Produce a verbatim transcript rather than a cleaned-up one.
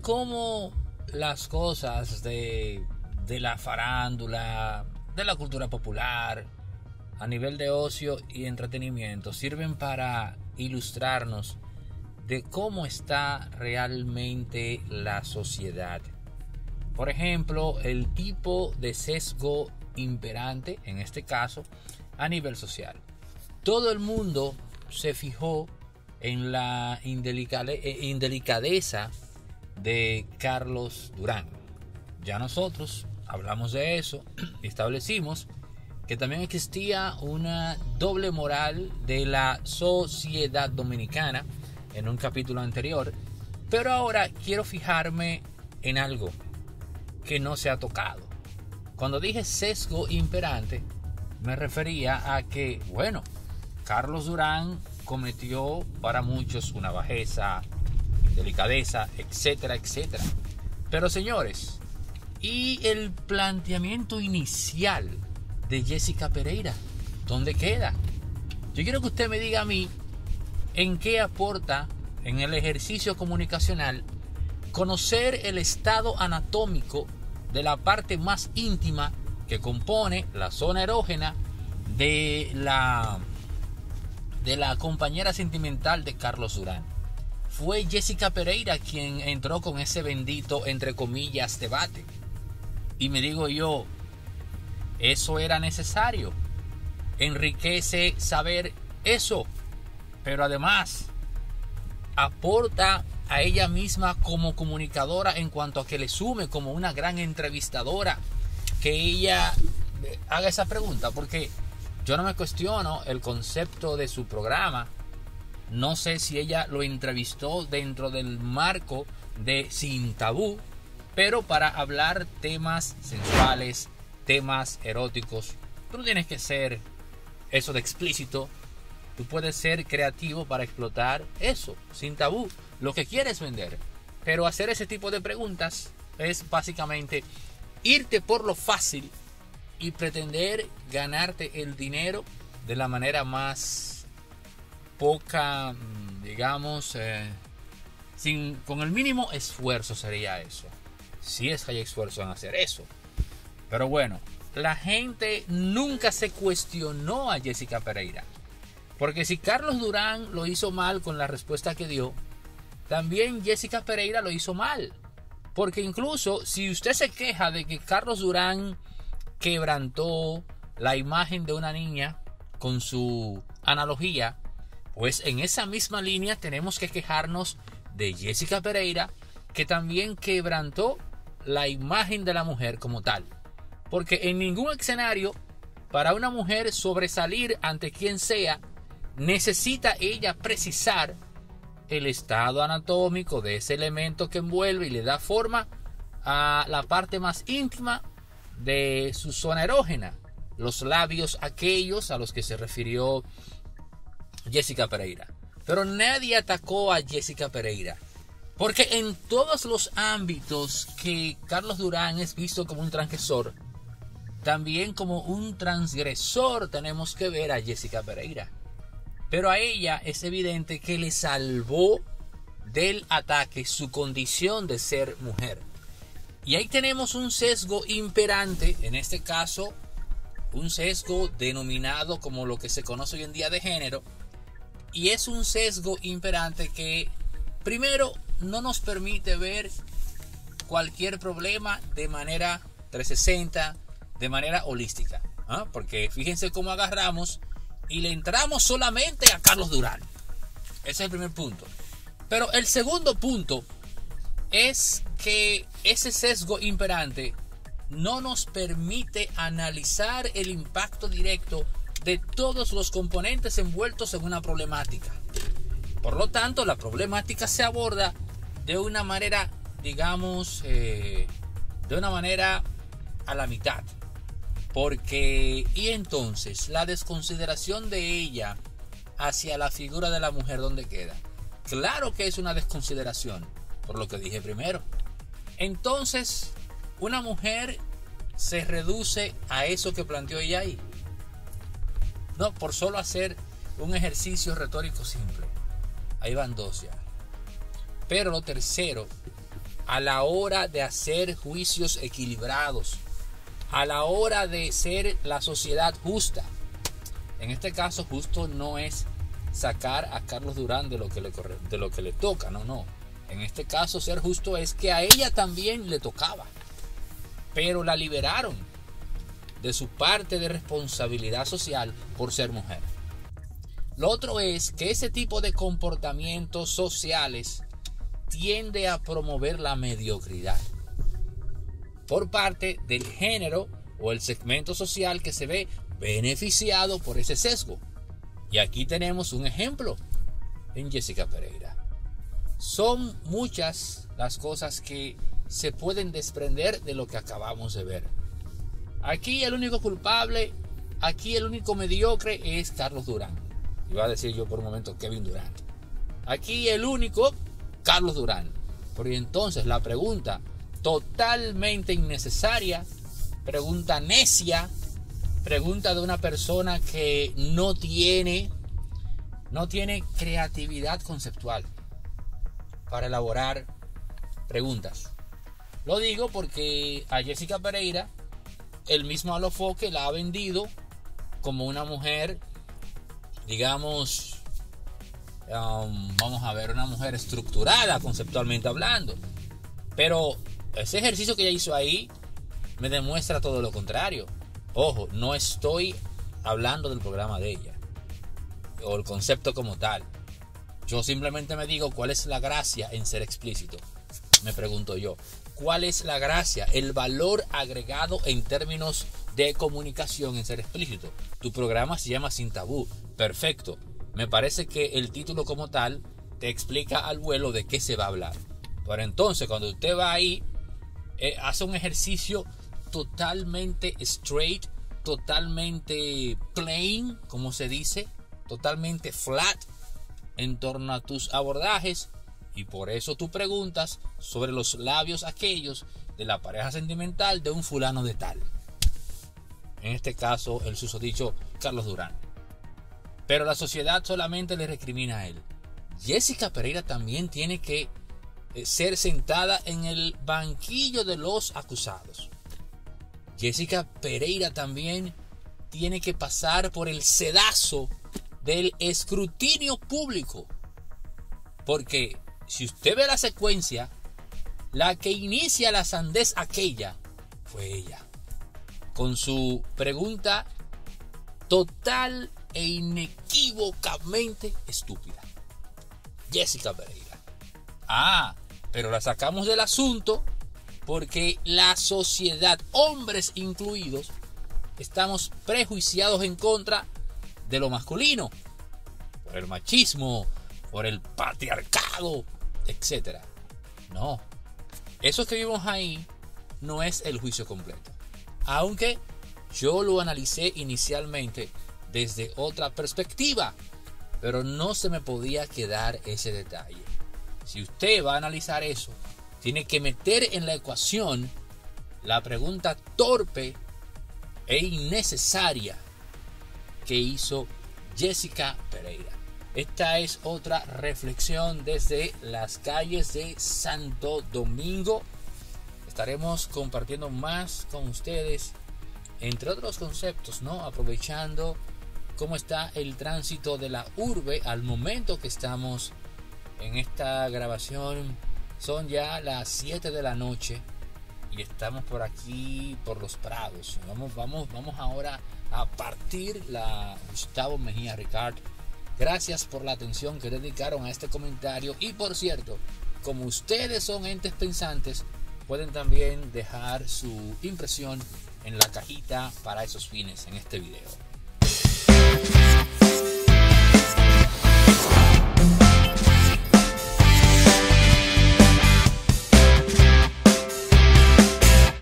cómo las cosas de, de la farándula, de la cultura popular, a nivel de ocio y entretenimiento, sirven para ilustrarnos de cómo está realmente la sociedad. Por ejemplo, el tipo de sesgo imperante, en este caso, a nivel social. Todo el mundo se fijó en la indelicadeza de Carlos Durán. Ya nosotros hablamos de eso y establecimos que también existía una doble moral de la sociedad dominicana en un capítulo anterior, pero ahora quiero fijarme en algo que no se ha tocado. Cuando dije sesgo imperante, me refería a que, bueno, Carlos Durán cometió para muchos una bajeza, delicadeza, etcétera, etcétera. Pero señores, ¿y el planteamiento inicial de Jessica Pereira? ¿Dónde queda? Yo quiero que usted me diga a mí en qué aporta en el ejercicio comunicacional conocer el estado anatómico de la parte más íntima que compone la zona erógena de la, de la compañera sentimental de Carlos Durán. Fue Jessica Pereira quien entró con ese bendito, entre comillas, debate. Y me digo yo, ¿eso era necesario? Enriquece saber eso, pero además aporta a ella misma como comunicadora en cuanto a que le sume como una gran entrevistadora que ella haga esa pregunta, porque yo no me cuestiono el concepto de su programa. No sé si ella lo entrevistó dentro del marco de Sin Tabú, pero para hablar temas sensuales, temas eróticos, tú no tienes que ser eso de explícito. Tú puedes ser creativo para explotar eso, sin tabú, lo que quieres vender. Pero hacer ese tipo de preguntas es básicamente irte por lo fácil y pretender ganarte el dinero de la manera más poca, digamos, eh, sin, con el mínimo esfuerzo sería eso. Si es que hay esfuerzo en hacer eso. Pero bueno, la gente nunca se cuestionó a Jessica Pereira. Porque si Carlos Durán lo hizo mal con la respuesta que dio, también Jessica Pereira lo hizo mal. Porque incluso si usted se queja de que Carlos Durán quebrantó la imagen de una niña con su analogía, pues en esa misma línea tenemos que quejarnos de Jessica Pereira, que también quebrantó la imagen de la mujer como tal. Porque en ningún escenario, para una mujer sobresalir ante quien sea, necesita ella precisar el estado anatómico de ese elemento que envuelve y le da forma a la parte más íntima de su zona erógena, los labios aquellos a los que se refirió Jessica Pereira. Pero nadie atacó a Jessica Pereira, porque en todos los ámbitos que Carlos Durán es visto como un transgresor, también como un transgresor tenemos que ver a Jessica Pereira. Pero a ella es evidente que le salvó del ataque su condición de ser mujer. Y ahí tenemos un sesgo imperante, en este caso, un sesgo denominado como lo que se conoce hoy en día de género. Y es un sesgo imperante que, primero, no nos permite ver cualquier problema de manera trescientos sesenta, de manera holística. ¿Ah? Porque fíjense cómo agarramos y le entramos solamente a Carlos Durán. Ese es el primer punto. Pero el segundo punto es que ese sesgo imperante no nos permite analizar el impacto directo de todos los componentes envueltos en una problemática. Por lo tanto, la problemática se aborda de una manera, digamos, eh, de una manera a la mitad. Porque, y entonces, la desconsideración de ella hacia la figura de la mujer, ¿dónde queda? Claro que es una desconsideración, por lo que dije primero. Entonces, una mujer se reduce a eso que planteó ella ahí. No, por solo hacer un ejercicio retórico simple. Ahí van dos ya. Pero lo tercero a la hora de hacer juicios equilibrados, a la hora de ser la sociedad justa. En este caso, justo no es sacar a Carlos Durán de lo que le corre, de lo que le toca, no, no. En este caso, ser justo es que a ella también le tocaba, pero la liberaron de su parte de responsabilidad social por ser mujer. Lo otro es que ese tipo de comportamientos sociales tiende a promover la mediocridad por parte del género o el segmento social que se ve beneficiado por ese sesgo. Y aquí tenemos un ejemplo en Jessica Pereira. Son muchas las cosas que se pueden desprender de lo que acabamos de ver. Aquí el único culpable, aquí el único mediocre es Carlos Durán. Iba a decir yo por un momento Kevin Durant. Aquí el único, Carlos Durán. Porque entonces la pregunta totalmente innecesaria, pregunta necia, pregunta de una persona que no tiene, no tiene creatividad conceptual para elaborar preguntas. Lo digo porque a Jessica Pereira el mismo Alofoque la ha vendido como una mujer, digamos, um, vamos a ver, una mujer estructurada conceptualmente hablando. Pero ese ejercicio que ella hizo ahí me demuestra todo lo contrario. Ojo, no estoy hablando del programa de ella o el concepto como tal. Yo simplemente me digo cuál es la gracia en ser explícito. Me pregunto yo, ¿cuál es la gracia, el valor agregado en términos de comunicación en ser explícito? Tu programa se llama Sin Tabú. Perfecto. Me parece que el título como tal te explica al vuelo de qué se va a hablar. Pero entonces cuando usted va ahí, eh, hace un ejercicio totalmente straight, totalmente plain, como se dice, totalmente flat en torno a tus abordajes. Y por eso tú preguntas sobre los labios aquellos de la pareja sentimental de un fulano de tal. En este caso, el susodicho Carlos Durán. Pero la sociedad solamente le recrimina a él. Jessica Pereira también tiene que ser sentada en el banquillo de los acusados. Jessica Pereira también tiene que pasar por el sedazo del escrutinio público. Porque si usted ve la secuencia, la que inicia la sandez aquella fue ella, con su pregunta total e inequívocamente estúpida. Jessica Pereira. Ah, pero la sacamos del asunto porque la sociedad, hombres incluidos, estamos prejuiciados en contra de lo masculino, por el machismo, por el patriarcado, etcétera. No, eso que vimos ahí no es el juicio completo, aunque yo lo analicé inicialmente desde otra perspectiva, pero no se me podía quedar ese detalle. Si usted va a analizar eso, tiene que meter en la ecuación la pregunta torpe e innecesaria que hizo Jessica Pereira. Esta es otra reflexión desde las calles de Santo Domingo. Estaremos compartiendo más con ustedes, entre otros conceptos, ¿no? Aprovechando cómo está el tránsito de la urbe al momento que estamos en esta grabación. Son ya las siete de la noche y estamos por aquí, por los Prados. Vamos, vamos, vamos ahora a partir la Gustavo Mejía Ricard. Gracias por la atención que dedicaron a este comentario. Y por cierto, como ustedes son entes pensantes, pueden también dejar su impresión en la cajita para esos fines en este video.